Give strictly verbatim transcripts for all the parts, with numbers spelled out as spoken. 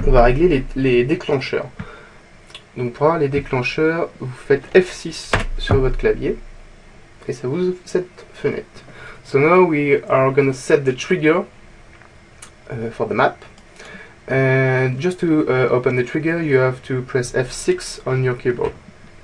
on va régler les, les déclencheurs. Donc pour avoir les déclencheurs, vous faites F six sur votre clavier et ça vous ouvre cette fenêtre. So now we are going to set the trigger uh, for the map. And just to uh, open the trigger, you have to press F six on your keyboard.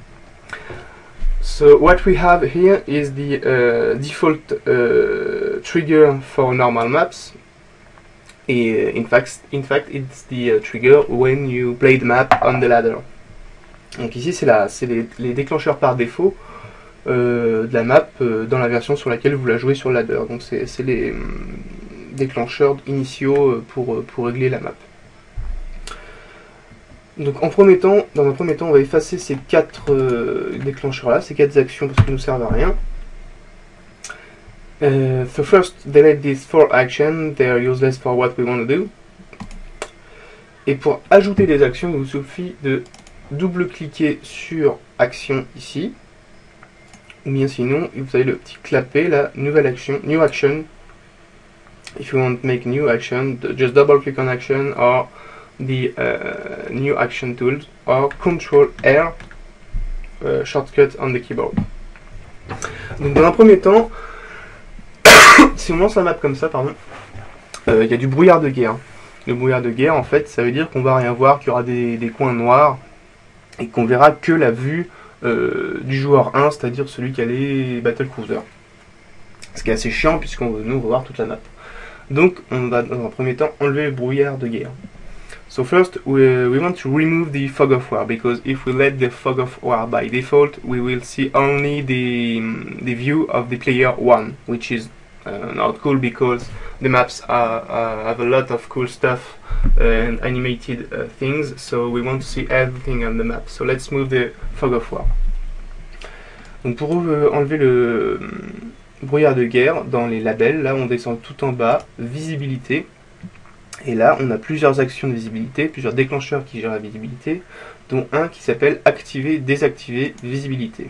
So what we have here is the uh, default uh, trigger for normal maps. Uh, in fact, in fact, it's the uh, trigger when you play the map on the ladder. Donc ici, c'est les, les déclencheurs par défaut euh, de la map euh, dans la version sur laquelle vous la jouez sur ladder. Donc c'est les euh, déclencheurs initiaux euh, pour, pour régler la map. Donc en premier temps, dans un premier temps, on va effacer ces quatre euh, déclencheurs là, ces quatre actions parce qu'ils ne nous servent à rien. Uh, so first, delete these four actions, they are useless for what we want to do. Et pour ajouter des actions, il vous suffit de double-cliquer sur action ici, ou bien sinon, vous avez le petit clapet, la nouvelle action, new action. If you want to make new action, just double-click on action or the uh, new action tools or control R uh, shortcut on the keyboard. Donc dans un premier temps, si on lance la map comme ça, pardon, il euh, y a du brouillard de guerre. Le brouillard de guerre, en fait, ça veut dire qu'on va rien voir, qu'il y aura des, des coins noirs et qu'on verra que la vue euh, du joueur un, c'est-à-dire celui qui a les battlecruisers. Ce qui est assez chiant puisqu'on nous on va voir toute la map. Donc, on va dans un premier temps enlever le brouillard de guerre. So first, we, we want to remove the fog of war, because if we let the fog of war by default, we will see only the, the view of the player one, which is Uh, not cool because the maps are, uh, have a lot of cool stuff uh, and animated uh, things, so we want to see everything on the map. So let's move the fog of war. Donc pour euh, enlever le euh, brouillard de guerre, dans les labels, là on descend tout en bas, visibilité, et là on a plusieurs actions de visibilité, plusieurs déclencheurs qui gèrent la visibilité, dont un qui s'appelle activer, désactiver, visibilité.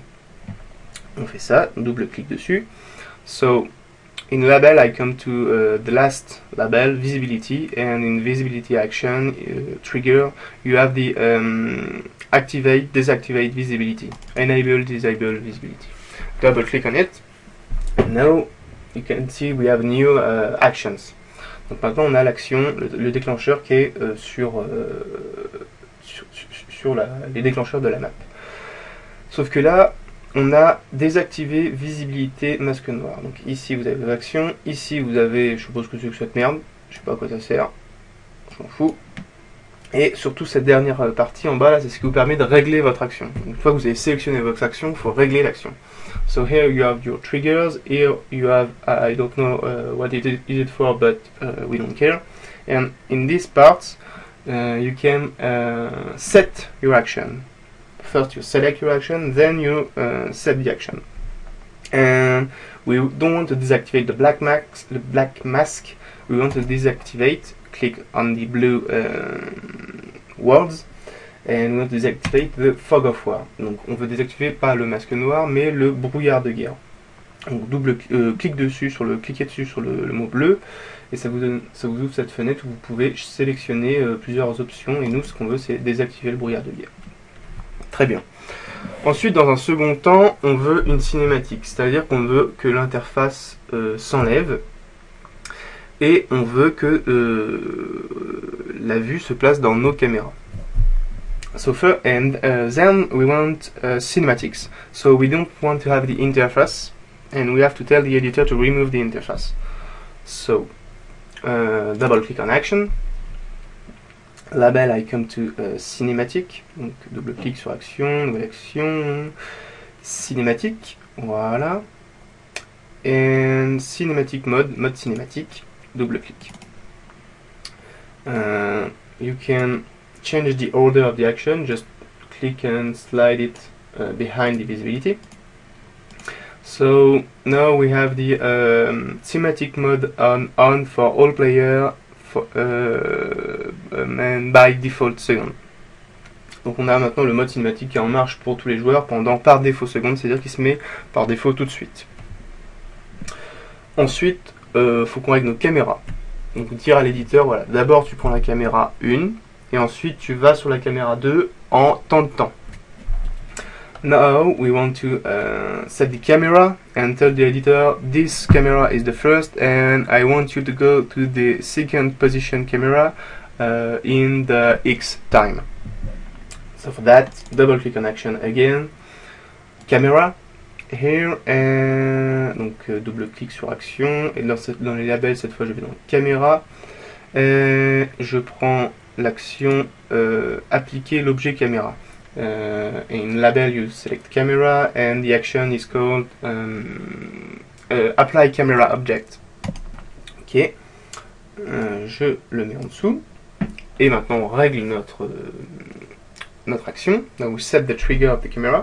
On fait ça, on double-clique dessus. So in label, I come to uh, the last label, visibility, and in visibility action uh, trigger, you have the um, activate, deactivate visibility, enable, disable visibility. Double click on it. Now you can see we have new uh, actions. Donc maintenant on a l'action, le, le déclencheur qui est euh, sur, euh, sur, sur, sur la, les déclencheurs de la map. Sauf que là, on a désactivé visibilité masque noir. Donc ici vous avez vos actions, ici vous avez, je suppose que c'est que cette merde, je sais pas à quoi ça sert, je m'en fous. Et surtout cette dernière partie en bas là, c'est ce qui vous permet de régler votre action. Une fois que vous avez sélectionné votre action, il faut régler l'action. So here you have your triggers, here you have, I don't know uh, what it is it for, but uh, we don't care. And in this part, uh, you can uh, set your action. First you select your action, then you uh, set the action. And we don't want to deactivate the black mask, the black mask. We want to deactivate. Click on the blue uh, words, and we want to deactivate the fog of war. Donc on veut désactiver pas le masque noir, mais le brouillard de guerre. Donc double euh, clic dessus, sur le cliquez dessus sur le, le mot bleu, et ça vous donne, ça vous ouvre cette fenêtre où vous pouvez sélectionner euh, plusieurs options. Et nous, ce qu'on veut, c'est désactiver le brouillard de guerre. Très bien. Ensuite, dans un second temps, on veut une cinématique, c'est-à-dire qu'on veut que l'interface euh, s'enlève et on veut que euh, la vue se place dans nos caméras. So first, and uh, then we want uh, cinematics. So we don't want to have the interface, and we have to tell the editor to remove the interface. So uh, double click on action. Label, I come to uh, cinématique, donc double clic sur action, nouvelle action, cinématique, voilà, and cinématique mode, mode cinématique, double clic. Uh, you can change the order of the action, just click and slide it uh, behind the visibility. So now we have the um, cinematic mode on, on for all players. For, uh, and by default second. Donc on a maintenant le mode cinématique qui est en marche pour tous les joueurs pendant par défaut seconde, c'est-à-dire qu'il se met par défaut tout de suite. Ensuite, il euh, faut qu'on règle nos caméras. Donc dire à l'éditeur, voilà, d'abord tu prends la caméra un, et ensuite tu vas sur la caméra deux en temps de temps. Now we want to uh, set the camera and tell the editor this camera is the first and I want you to go to the second position camera uh, in the X time. So for that, double click on action again, camera, here, and donc euh, double clic sur action, et dans, cette, dans les labels cette fois je vais dans caméra, et je prends l'action euh, appliquer l'objet caméra. Uh, in label you select camera and the action is called um, uh, apply camera object. Ok, euh, je le mets en dessous et maintenant on règle notre euh, notre action. Now we set the trigger of the camera.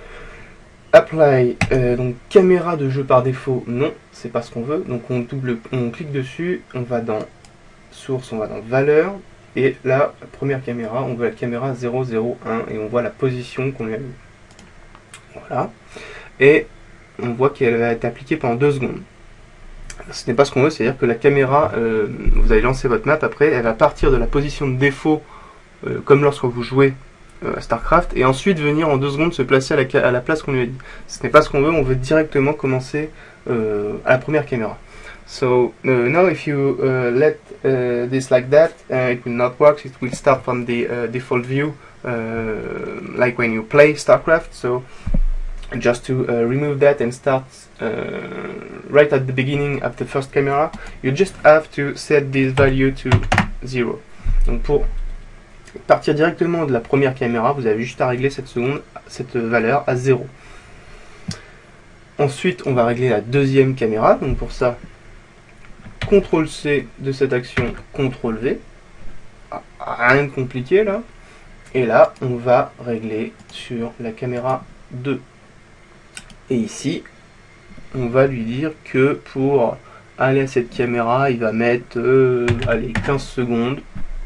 Apply, euh, donc caméra de jeu par défaut, non, c'est pas ce qu'on veut. Donc on double, on clique dessus, on va dans source, on va dans valeur. Et là, la première caméra, on veut la caméra zéro zéro un et on voit la position qu'on lui a mis. Voilà. Et on voit qu'elle va être appliquée pendant deux secondes. Ce n'est pas ce qu'on veut, c'est-à-dire que la caméra, euh, vous allez lancer votre map après, elle va partir de la position de défaut, euh, comme lorsque vous jouez euh, à StarCraft, et ensuite venir en deux secondes se placer à la, à la place qu'on lui a dit. Ce n'est pas ce qu'on veut, on veut directement commencer euh, à la première caméra. So uh, now if you uh, let uh, this like that, uh, it will not work. It will start from the uh, default view, uh, like when you play StarCraft. So just to uh, remove that and start uh, right at the beginning of the first camera, you just have to set this value to zero. Donc pour partir directement de la première caméra, vous avez juste à régler cette seconde, cette valeur à zéro. Ensuite, on va régler la deuxième caméra. Donc pour ça, contrôle C de cette action, contrôle V. Ah, rien de compliqué là. Et là, on va régler sur la caméra deux. Et ici, on va lui dire que pour aller à cette caméra, il va mettre euh, allez, quinze secondes.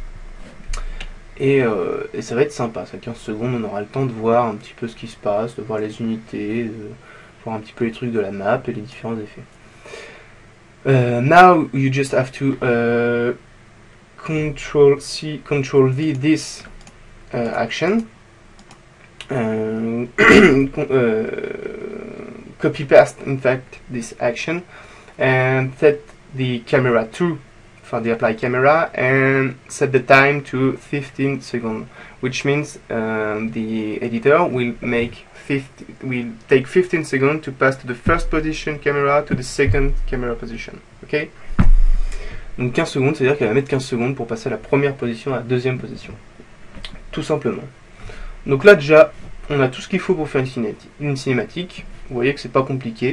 Et, euh, et ça va être sympa, ça quinze secondes, on aura le temps de voir un petit peu ce qui se passe, de voir les unités, de voir un petit peu les trucs de la map et les différents effets. Uh, now you just have to uh, control C, control V this uh, action, uh, uh, copy paste in fact this action, and set the camera two for the apply camera and set the time to fifteen seconds, which means um, the editor will make will take fifteen seconds to pass to the first position camera to the second camera position. Ok. Donc quinze secondes, c'est-à-dire qu'elle va mettre quinze secondes pour passer à la première position à la deuxième position. Tout simplement. Donc là déjà, on a tout ce qu'il faut pour faire une cinématique. Une cinématique. Vous voyez que c'est pas compliqué.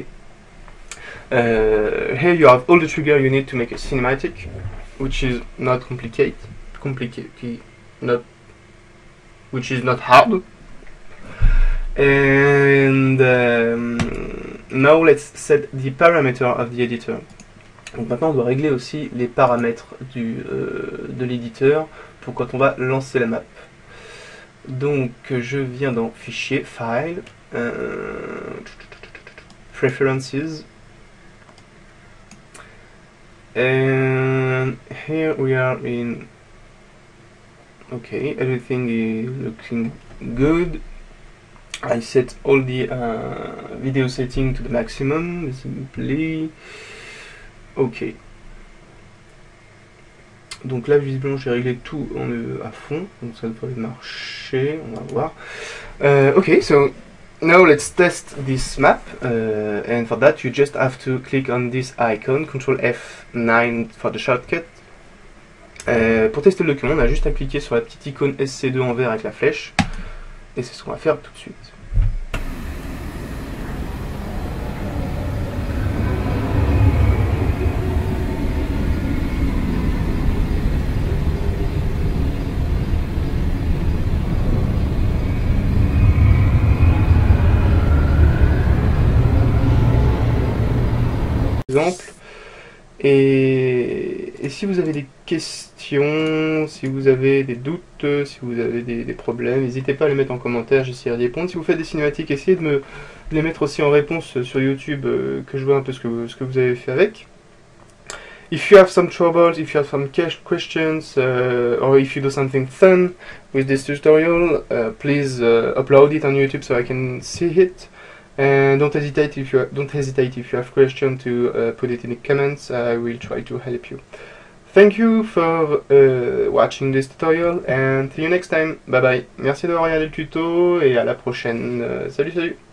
Uh, here you have all the triggers you need to make a cinematic, which is not complicated. Complicated. Not. Which is not hard. And um, now let's set the parameter of the editor. Donc maintenant on doit régler aussi les paramètres du, euh, de l'éditeur pour quand on va lancer la map. Donc je viens dans fichier, file, euh, preferences, and here we are in, okay, everything is looking good. I set all the uh, video setting to the maximum, simply. Ok. Donc là, visiblement, j'ai réglé tout en, euh, à fond, donc ça devrait marcher. On va voir. Uh, ok, so now let's test this map, uh, and for that, you just have to click on this icon, control F nine for the shortcut. Uh, pour tester le document, on a juste à cliquer sur la petite icône S C deux en vert avec la flèche. Et c'est ce qu'on va faire tout de suite. Exemple. Et, et si vous avez des questions, si vous avez des doutes, si vous avez des, des problèmes, n'hésitez pas à les mettre en commentaire, j'essaierai d'y répondre. Si vous faites des cinématiques, essayez de me de les mettre aussi en réponse sur YouTube, euh, que je vois un peu ce que, vous, ce que vous avez fait avec. If you have some troubles, if you have some questions, uh, or if you do something fun with this tutorial, uh, please uh, upload it on YouTube so I can see it. And don't hesitate if you don't hesitate if you have questions to uh, put it in the comments. I will try to help you. Thank you for uh, watching this tutorial and see you next time. Bye bye. Merci d'avoir regardé le tuto et à la prochaine. Euh, salut salut.